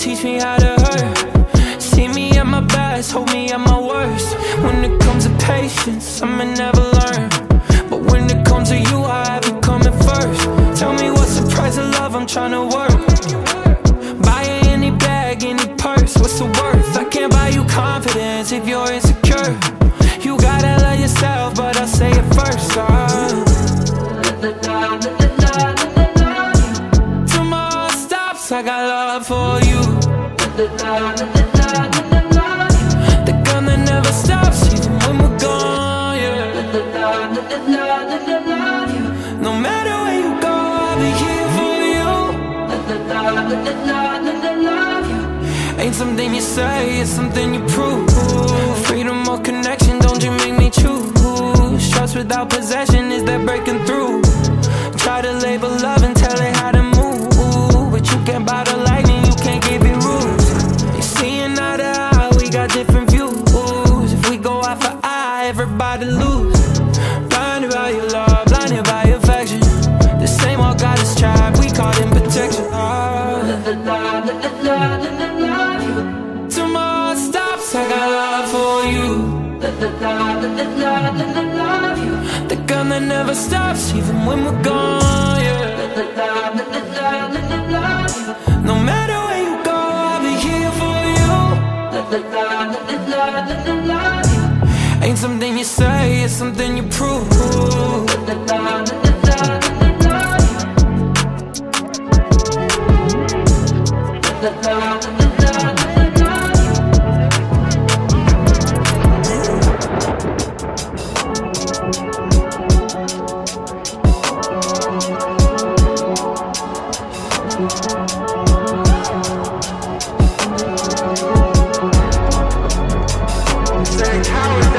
teach me how to hurt. See me at my best, hold me at my worst. When it comes to patience, I'ma never learn. But when it comes to you, I have you coming first. Tell me what's the price of love I'm tryna work. Buy you any bag, any purse, what's the worth? I can't buy you confidence if you're insecure. You gotta love yourself, but I'll say it first. Tomorrow stops, I got love for you. The gun that never stops, even when we're gone, yeah. No matter where you go, I'll be here for you. Ain't something you say, it's something you prove. Freedom or connection, don't you make me choose. Trust without possession, is that breaking through? Try to label love and tell it how to move, but you can't buy the lightning, you can't give it rules. You seeing eye to eye, we got different views. If we go eye for eye, everybody lose. Blinded by your love, blinded by your affection. The same old goddess tribe, we caught in protection. Tomorrow stops, I got love for you. The gun that never stops, even when we're gone, yeah. No matter where you go, I'll be here for you. Ain't something you say, it's something you prove. Say, how